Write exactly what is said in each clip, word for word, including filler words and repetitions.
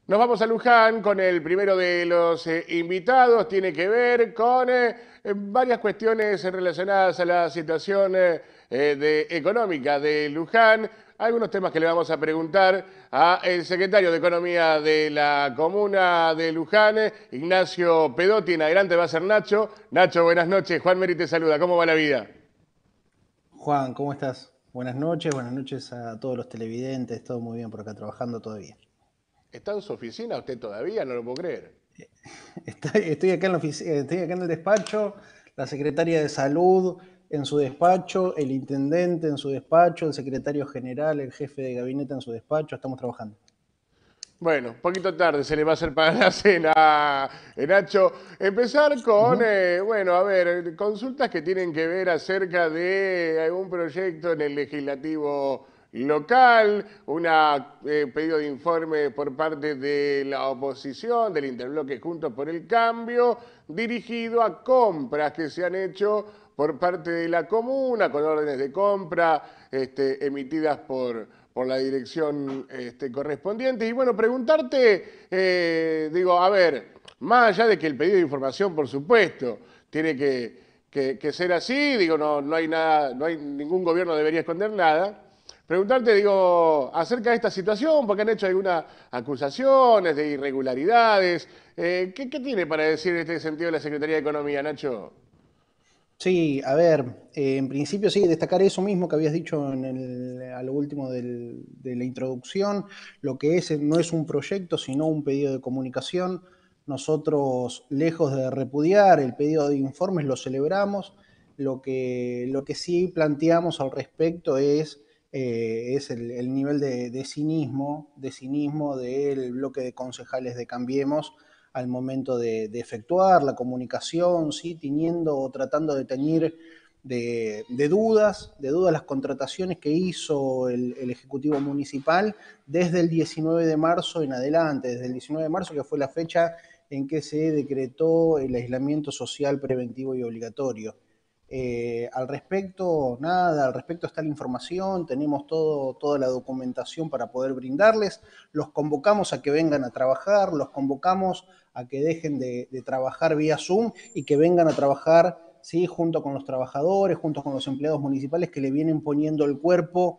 Nos vamos a Luján con el primero de los eh, invitados. Tiene que ver con eh, eh, varias cuestiones relacionadas a la situación eh, eh, de- económica de Luján. Algunos temas que le vamos a preguntar al secretario de Economía de la comuna de Luján, eh, Ignacio Pedotti. En adelante va a ser Nacho. Nacho, buenas noches. Juan Meri te saluda. ¿Cómo va la vida? Juan, ¿cómo estás? Buenas noches, buenas noches a todos los televidentes, todo muy bien por acá, trabajando todo bien. ¿Está en su oficina usted todavía? No lo puedo creer. Estoy, estoy acá en la ofici- eh, estoy acá en el despacho, la secretaria de salud en su despacho, el intendente en su despacho, el secretario general, el jefe de gabinete en su despacho, estamos trabajando. Bueno, un poquito tarde se le va a hacer para la cena, eh, Nacho. Empezar con, Ujú. eh, bueno, a ver, consultas que tienen que ver acerca de algún proyecto en el legislativo local, un pedido de informe por parte de la oposición, del interbloque Juntos por el Cambio, dirigido a compras que se han hecho por parte de la comuna, con órdenes de compra este, emitidas por, por la dirección este, correspondiente. Y bueno, preguntarte, eh, digo, a ver, más allá de que el pedido de información, por supuesto, tiene que, que, que ser así, digo, no, no hay nada, no hay ningún gobierno debería esconder nada. Preguntarte, digo, acerca de esta situación, porque han hecho algunas acusaciones de irregularidades. Eh, ¿qué, ¿Qué tiene para decir en este sentido la Secretaría de Economía, Nacho? Sí, a ver, eh, en principio sí, destacar eso mismo que habías dicho en el- a lo último del- de la introducción, lo que es no es un proyecto, sino un pedido de comunicación. Nosotros, lejos de repudiar el pedido de informes, lo celebramos. Lo que, lo que sí planteamos al respecto es, eh, es el, el nivel de, de cinismo, de cinismo del bloque de concejales de Cambiemos al momento de, de efectuar la comunicación, ¿sí? Tiñendo o tratando de teñir de, de, dudas, de dudas las contrataciones que hizo el, el, Ejecutivo Municipal desde el diecinueve de marzo en adelante, desde el diecinueve de marzo, que fue la fecha en que se decretó el aislamiento social preventivo y obligatorio. Eh, al respecto, nada, al respecto está la información, tenemos todo, toda la documentación para poder brindarles, los convocamos a que vengan a trabajar, los convocamos a que dejen de, de trabajar vía Zoom y que vengan a trabajar, ¿sí? Junto con los trabajadores, junto con los empleados municipales que le vienen poniendo el cuerpo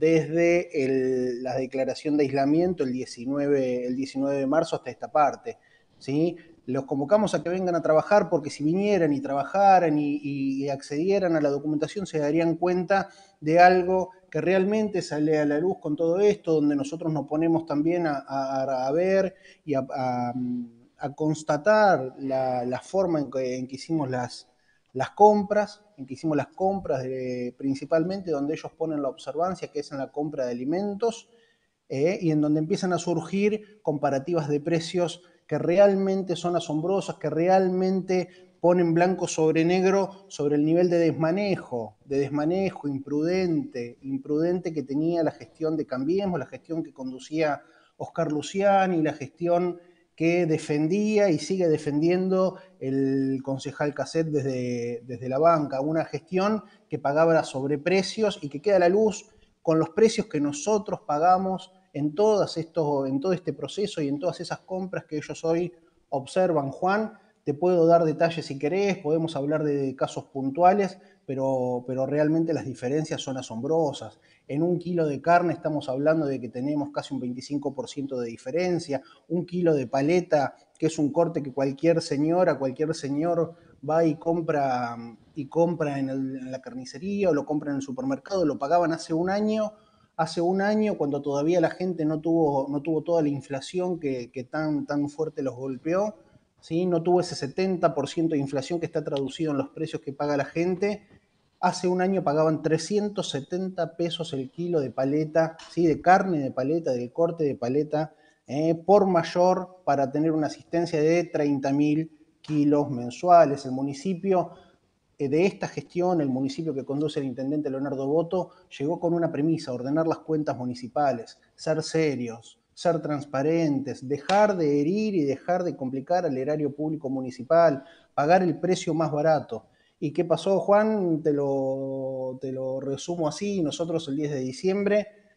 desde el, la declaración de aislamiento el diecinueve, el diecinueve de marzo hasta esta parte, ¿sí? Los convocamos a que vengan a trabajar porque si vinieran y trabajaran y, y accedieran a la documentación se darían cuenta de algo que realmente sale a la luz con todo esto, donde nosotros nos ponemos también a, a, a ver y a, a, a constatar la, la, forma en que, en que hicimos las, las, compras, en que hicimos las compras de, principalmente donde ellos ponen la observancia, que es en la compra de alimentos, eh, y en donde empiezan a surgir comparativas de precios que realmente son asombrosas, que realmente ponen blanco sobre negro sobre el nivel de desmanejo, de desmanejo imprudente, imprudente que tenía la gestión de Cambiemos, la gestión que conducía Oscar Luciani, la gestión que defendía y sigue defendiendo el concejal Casset desde, desde la banca, una gestión que pagaba sobreprecios y que queda a la luz con los precios que nosotros pagamos en, todas estos, en todo este proceso y en todas esas compras que ellos hoy observan. Juan, te puedo dar detalles si querés, podemos hablar de casos puntuales, pero, pero realmente las diferencias son asombrosas. En un kilo de carne estamos hablando de que tenemos casi un veinticinco por ciento de diferencia, un kilo de paleta, que es un corte que cualquier señora, cualquier señor va y compra, y compra en, el, en la carnicería o lo compra en el supermercado, lo pagaban hace un año, hace un año cuando todavía la gente no tuvo, no tuvo toda la inflación que, que tan, tan fuerte los golpeó, ¿sí? No tuvo ese setenta por ciento de inflación que está traducido en los precios que paga la gente. Hace un año pagaban trescientos setenta pesos el kilo de paleta, ¿sí? De carne de paleta, del corte de paleta, eh, por mayor para tener una asistencia de treinta mil kilos mensuales. El municipio eh, de esta gestión, el municipio que conduce el intendente Leonardo Boto, llegó con una premisa, ordenar las cuentas municipales, ser serios, ser transparentes, dejar de herir y dejar de complicar al erario público municipal, pagar el precio más barato. ¿Y qué pasó, Juan? Te lo, te lo resumo así. Nosotros el diez de diciembre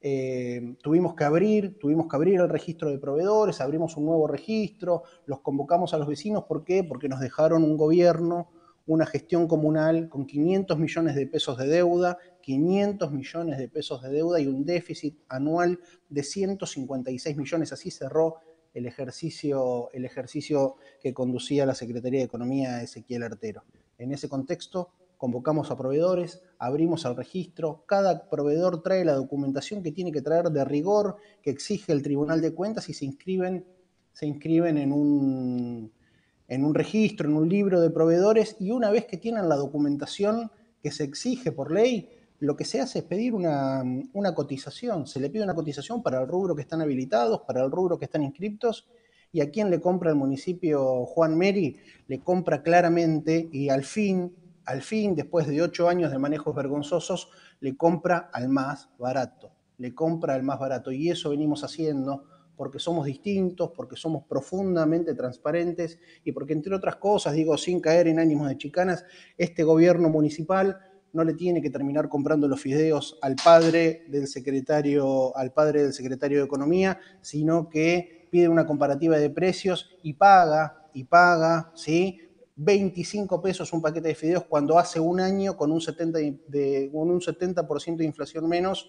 eh, tuvimos que abrir, tuvimos que abrir el registro de proveedores, abrimos un nuevo registro, los convocamos a los vecinos. ¿Por qué? Porque nos dejaron un gobierno, una gestión comunal con quinientos millones de pesos de deuda, quinientos millones de pesos de deuda y un déficit anual de ciento cincuenta y seis millones. Así cerró el ejercicio, el ejercicio que conducía la Secretaría de Economía Ezequiel Artero. En ese contexto, convocamos a proveedores, abrimos el registro, cada proveedor trae la documentación que tiene que traer de rigor, que exige el Tribunal de Cuentas, y se inscriben, se inscriben en un, en un registro, en un libro de proveedores, y una vez que tienen la documentación que se exige por ley, lo que se hace es pedir una, una cotización. Se le pide una cotización para el rubro que están habilitados, para el rubro que están inscriptos, y a quién le compra el municipio Juan Meri, le compra claramente, y al fin, al fin, después de ocho años de manejos vergonzosos, le compra al más barato, le compra al más barato, y eso venimos haciendo porque somos distintos, porque somos profundamente transparentes y porque, entre otras cosas, digo, sin caer en ánimos de chicanas, este gobierno municipal no le tiene que terminar comprando los fideos al padre del secretario, al padre del secretario de Economía, sino que pide una comparativa de precios y paga, y paga, ¿sí?, veinticinco pesos un paquete de fideos, cuando hace un año, con un setenta, de, con un setenta por ciento de inflación menos,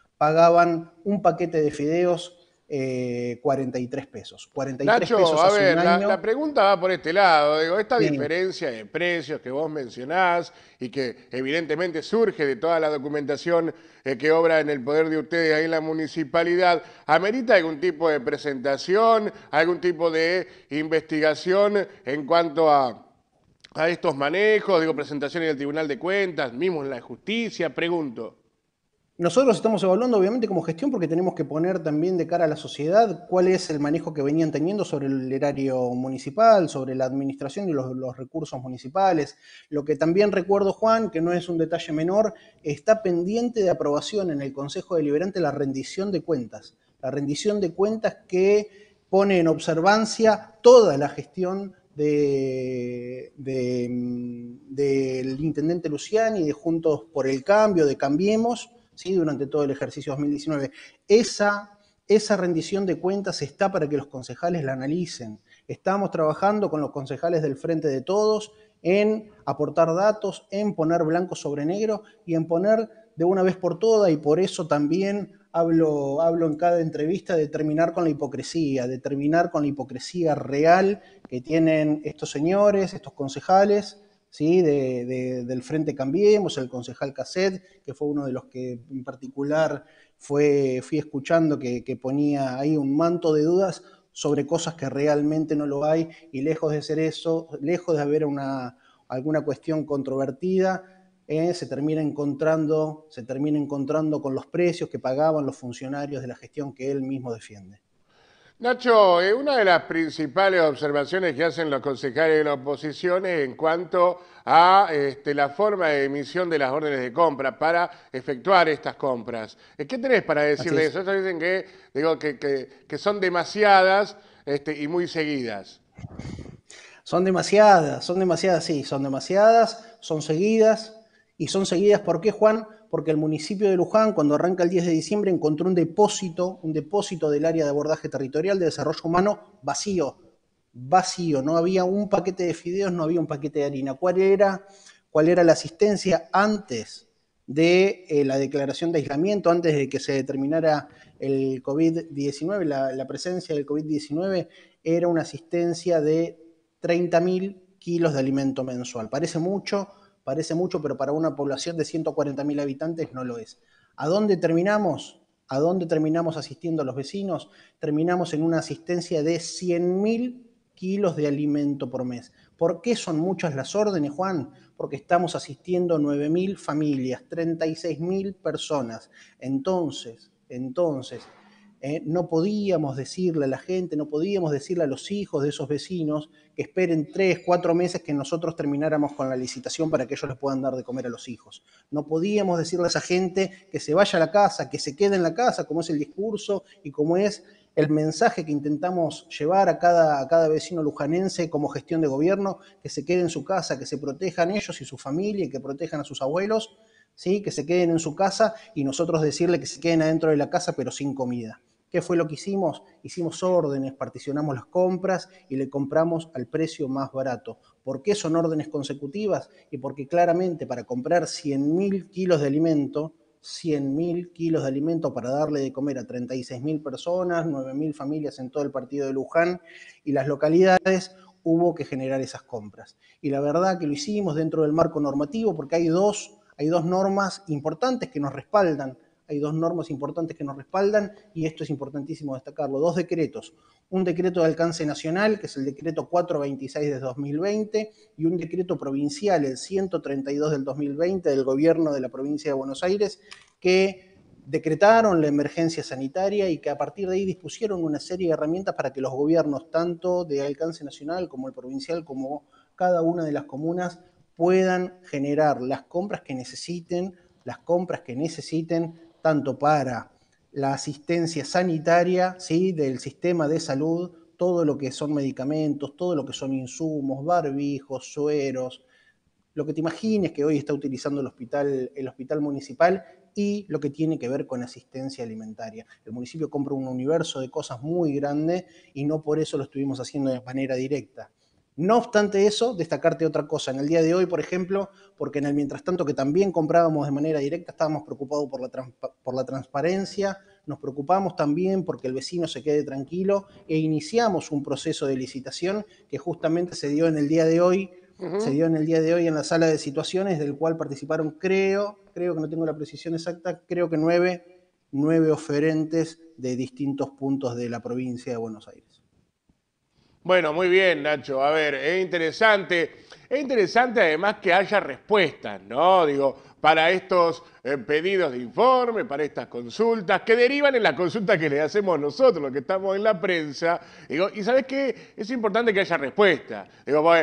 pagaban un paquete de fideos eh, cuarenta y tres pesos. cuarenta y tres Nacho, pesos a hace un ver, la, año. la pregunta va por este lado. Digo, esta Sí. diferencia de precios que vos mencionás y que evidentemente surge de toda la documentación eh, que obra en el poder de ustedes ahí en la municipalidad, ¿amerita algún tipo de presentación, algún tipo de investigación en cuanto a, a estos manejos? Digo, presentación en el Tribunal de Cuentas, mismo en la justicia, pregunto. Nosotros estamos evaluando, obviamente, como gestión, porque tenemos que poner también de cara a la sociedad cuál es el manejo que venían teniendo sobre el erario municipal, sobre la administración y los, los recursos municipales. Lo que también recuerdo, Juan, que no es un detalle menor, está pendiente de aprobación en el Consejo Deliberante la rendición de cuentas. La rendición de cuentas que pone en observancia toda la gestión de, de, del intendente Luciani, de Juntos por el Cambio, de Cambiemos, ¿sí?, durante todo el ejercicio dos mil diecinueve. Esa, esa rendición de cuentas está para que los concejales la analicen. Estamos trabajando con los concejales del Frente de Todos en aportar datos, en poner blanco sobre negro y en poner de una vez por todas, y por eso también hablo, hablo en cada entrevista de terminar con la hipocresía, de terminar con la hipocresía real que tienen estos señores, estos concejales, ¿sí?, de, de, del Frente Cambiemos, el concejal Casset, que fue uno de los que en particular fue, fui escuchando que, que ponía ahí un manto de dudas sobre cosas que realmente no lo hay, y lejos de ser eso, lejos de haber una, alguna cuestión controvertida, eh, se termina encontrando, se termina encontrando con los precios que pagaban los funcionarios de la gestión que él mismo defiende. Nacho, eh, una de las principales observaciones que hacen los concejales de la oposición es en cuanto a este, la forma de emisión de las órdenes de compra para efectuar estas compras. Eh, ¿Qué tenés para Así decirle es. eso? Ellos dicen que, digo, que, que, que son demasiadas este, y muy seguidas. Son demasiadas, son demasiadas, sí, son demasiadas, son seguidas. ¿Y son seguidas por qué, Juan? Porque el municipio de Luján, cuando arranca el diez de diciembre, encontró un depósito, un depósito del área de abordaje territorial de desarrollo humano vacío, vacío. No había un paquete de fideos, no había un paquete de harina. ¿Cuál era, cuál era la asistencia antes de eh, la declaración de aislamiento, antes de que se determinara el COVID diecinueve, la, la presencia del COVID diecinueve? Era una asistencia de treinta mil kilos de alimento mensual. Parece mucho, parece mucho, pero para una población de ciento cuarenta mil habitantes no lo es. ¿A dónde terminamos? ¿A dónde terminamos asistiendo a los vecinos? Terminamos en una asistencia de cien mil kilos de alimento por mes. ¿Por qué son muchas las órdenes, Juan? Porque estamos asistiendo a nueve mil familias, treinta y seis mil personas. Entonces, entonces, Eh, no podíamos decirle a la gente, no podíamos decirle a los hijos de esos vecinos que esperen tres, cuatro meses que nosotros termináramos con la licitación para que ellos les puedan dar de comer a los hijos. No podíamos decirle a esa gente que se vaya a la casa, que se quede en la casa, como es el discurso y como es el mensaje que intentamos llevar a cada, a cada vecino lujanense como gestión de gobierno, que se quede en su casa, que se protejan ellos y su familia y que protejan a sus abuelos. ¿sí? Que se queden en su casa y nosotros decirle que se queden adentro de la casa pero sin comida. ¿Qué fue lo que hicimos? Hicimos órdenes, particionamos las compras y le compramos al precio más barato. ¿Por qué son órdenes consecutivas? Y porque claramente para comprar cien mil kilos de alimento, cien mil kilos de alimento para darle de comer a treinta y seis mil personas, nueve mil familias en todo el partido de Luján y las localidades, hubo que generar esas compras. Y la verdad que lo hicimos dentro del marco normativo porque hay dos, hay dos normas importantes que nos respaldan. Hay dos normas importantes que nos respaldan y esto es importantísimo destacarlo. Dos decretos. Un decreto de alcance nacional, que es el decreto cuatrocientos veintiséis de dos mil veinte, y un decreto provincial, el ciento treinta y dos del dos mil veinte, del gobierno de la provincia de Buenos Aires, que decretaron la emergencia sanitaria y que a partir de ahí dispusieron una serie de herramientas para que los gobiernos, tanto de alcance nacional como el provincial, como cada una de las comunas, puedan generar las compras que necesiten, las compras que necesiten, tanto para la asistencia sanitaria, ¿sí? Del sistema de salud, todo lo que son medicamentos, todo lo que son insumos, barbijos, sueros, lo que te imagines que hoy está utilizando el hospital, el hospital municipal y lo que tiene que ver con asistencia alimentaria. El municipio compra un universo de cosas muy grande y no por eso lo estuvimos haciendo de manera directa. No obstante eso, destacarte otra cosa. En el día de hoy, por ejemplo, porque en el mientras tanto que también comprábamos de manera directa, estábamos preocupados por la, por la transparencia, nos preocupamos también porque el vecino se quede tranquilo e iniciamos un proceso de licitación que justamente se dio en el día de hoy, uh-huh. se dio en el día de hoy en la sala de situaciones, del cual participaron, creo, creo que no tengo la precisión exacta, creo que nueve, nueve oferentes de distintos puntos de la provincia de Buenos Aires. Bueno, muy bien, Nacho. A ver, es interesante. Es interesante además que haya respuestas, ¿no? Digo, para estos eh, pedidos de informe, para estas consultas, que derivan en la consulta que le hacemos nosotros, los que estamos en la prensa. Digo, y ¿sabes qué? Es importante que haya respuesta. Digo, pues,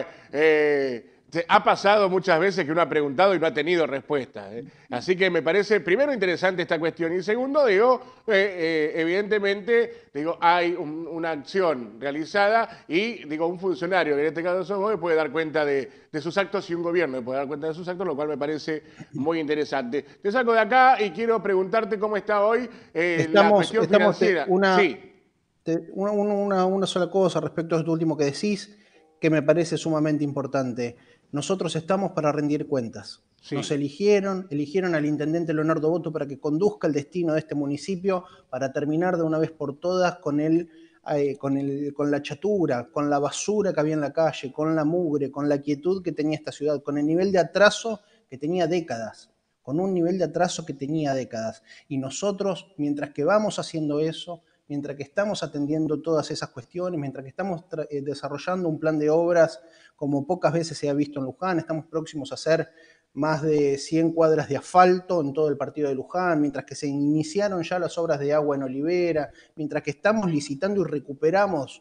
eh, ha pasado muchas veces que uno ha preguntado y no ha tenido respuesta. ¿eh? Así que me parece, primero, interesante esta cuestión. Y segundo, digo, eh, eh, evidentemente, digo, hay un, una acción realizada y, digo, un funcionario, que en este caso sos vos, puede dar cuenta de, de sus actos y un gobierno puede dar cuenta de sus actos, lo cual me parece muy interesante. Te saco de acá y quiero preguntarte cómo está hoy eh, estamos, la cuestión estamos financiera. Te, una, sí. te, una, una, una sola cosa respecto a esto último que decís, que me parece sumamente importante. Nosotros estamos para rendir cuentas. Sí. Nos eligieron, eligieron al intendente Leonardo Boto para que conduzca el destino de este municipio, para terminar de una vez por todas con, el, eh, con, el, con la chatura, con la basura que había en la calle, con la mugre, con la quietud que tenía esta ciudad, con el nivel de atraso que tenía décadas, con un nivel de atraso que tenía décadas. Y nosotros, mientras que vamos haciendo eso, mientras que estamos atendiendo todas esas cuestiones, mientras que estamos eh, desarrollando un plan de obras como pocas veces se ha visto en Luján, estamos próximos a hacer más de cien cuadras de asfalto en todo el partido de Luján, mientras que se iniciaron ya las obras de agua en Olivera, mientras que estamos licitando y recuperamos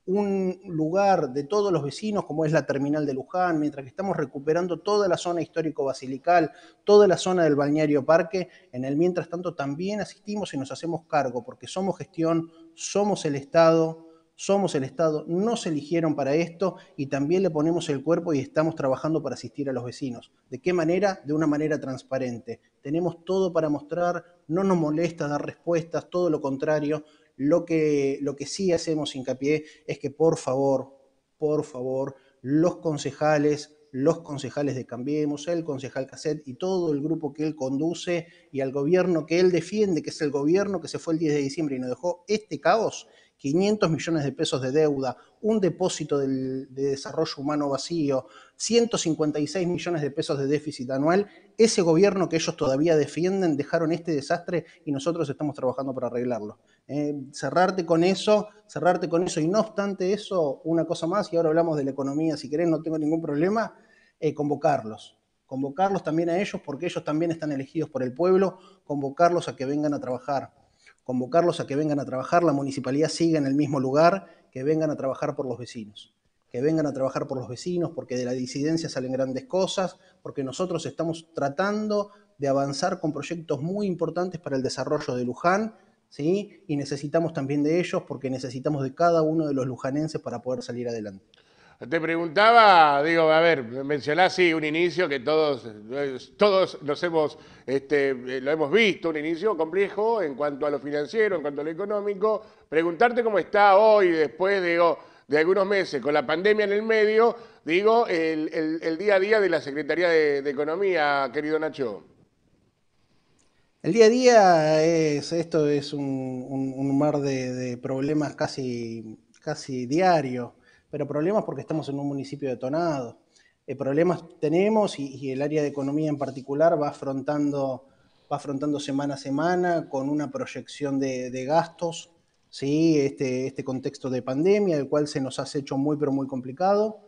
un lugar de todos los vecinos como es la terminal de Luján, mientras que estamos recuperando toda la zona histórico-basilical, toda la zona del balneario parque, en el mientras tanto también asistimos y nos hacemos cargo, porque somos gestión, somos el Estado, somos el Estado, nos eligieron para esto y también le ponemos el cuerpo y estamos trabajando para asistir a los vecinos. ¿De qué manera? De una manera transparente. Tenemos todo para mostrar, no nos molesta dar respuestas, todo lo contrario. Lo que, lo que sí hacemos hincapié es que por favor, por favor, los concejales, los concejales de Cambiemos, el concejal Casset y todo el grupo que él conduce y al gobierno que él defiende, que es el gobierno que se fue el diez de diciembre y nos dejó este caos, quinientos millones de pesos de deuda, un depósito del, de desarrollo humano vacío, ciento cincuenta y seis millones de pesos de déficit anual, ese gobierno que ellos todavía defienden dejaron este desastre y nosotros estamos trabajando para arreglarlo. Eh, cerrarte con eso, cerrarte con eso y no obstante eso, una cosa más, y ahora hablamos de la economía, si querés, no tengo ningún problema, eh, convocarlos. Convocarlos también a ellos porque ellos también están elegidos por el pueblo, convocarlos a que vengan a trabajar. Convocarlos a que vengan a trabajar, la municipalidad siga en el mismo lugar, que vengan a trabajar por los vecinos, que vengan a trabajar por los vecinos, porque de la disidencia salen grandes cosas, porque nosotros estamos tratando de avanzar con proyectos muy importantes para el desarrollo de Luján, ¿sí? Y necesitamos también de ellos, porque necesitamos de cada uno de los lujanenses para poder salir adelante. te preguntaba, digo, a ver, mencionás sí un inicio que todos, todos nos hemos, este, lo hemos visto, un inicio complejo en cuanto a lo financiero, en cuanto a lo económico. Preguntarte cómo está hoy, después digo, de algunos meses, con la pandemia en el medio, digo, el, el- el día a día de la Secretaría de, de Economía, querido Nacho. El día a día es, esto es un, un- un mar de, de problemas casi, casi diario, pero problemas porque estamos en un municipio detonado. Eh, problemas tenemos y, y el área de economía en particular va afrontando, va afrontando semana a semana con una proyección de, de gastos, ¿sí? Este, este contexto de pandemia, el cual se nos ha hecho muy, pero muy complicado.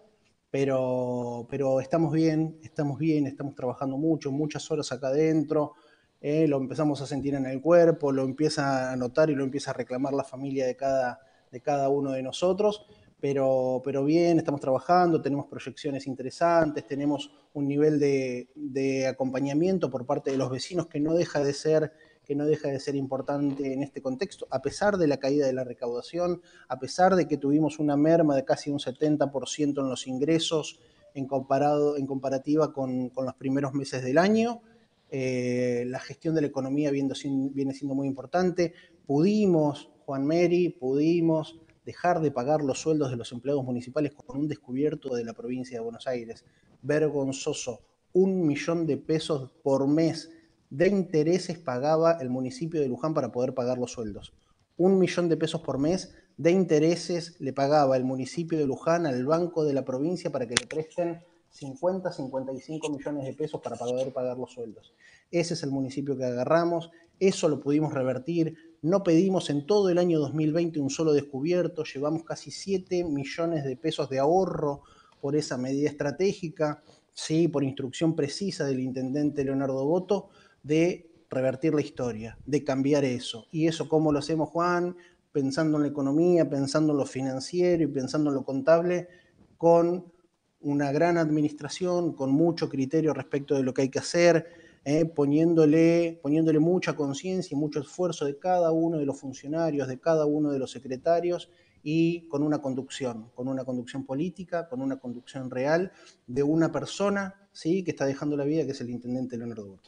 Pero, pero estamos bien, estamos bien, estamos trabajando mucho, muchas horas acá adentro, eh, lo empezamos a sentir en el cuerpo, lo empieza a notar y lo empieza a reclamar la familia de cada, de cada uno de nosotros, pero, pero bien, estamos trabajando, tenemos proyecciones interesantes, tenemos un nivel de, de acompañamiento por parte de los vecinos que no deja de ser que no deja de ser importante en este contexto, a pesar de la caída de la recaudación, a pesar de que tuvimos una merma de casi un setenta por ciento en los ingresos en, comparado, en comparativa con, con los primeros meses del año. Eh, la gestión de la economía viene, viene siendo muy importante. Pudimos, Juan Meri, pudimos dejar de pagar los sueldos de los empleados municipales con un descubierto de la provincia de Buenos Aires. Vergonzoso. Un millón de pesos por mes de intereses pagaba el municipio de Luján para poder pagar los sueldos. Un millón de pesos por mes de intereses le pagaba el municipio de Luján al banco de la provincia para que le presten cincuenta, cincuenta y cinco millones de pesos para poder pagar los sueldos. Ese es el municipio que agarramos, eso lo pudimos revertir, no pedimos en todo el año dos mil veinte un solo descubierto, llevamos casi siete millones de pesos de ahorro por esa medida estratégica, ¿sí? Por instrucción precisa del intendente Leonardo Boto, de revertir la historia, de cambiar eso. ¿Y eso cómo lo hacemos, Juan? Pensando en la economía, pensando en lo financiero y pensando en lo contable, con una gran administración, con mucho criterio respecto de lo que hay que hacer, eh, poniéndole, poniéndole mucha conciencia y mucho esfuerzo de cada uno de los funcionarios, de cada uno de los secretarios y con una conducción, con una conducción política, con una conducción real de una persona, ¿sí? Que está dejando la vida, que es el intendente Leonardo Boto.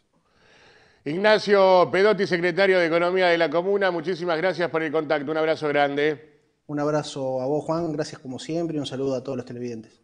Ignacio Pedotti, secretario de Economía de la Comuna, muchísimas gracias por el contacto. Un abrazo grande. Un abrazo a vos, Juan, gracias como siempre y un saludo a todos los televidentes.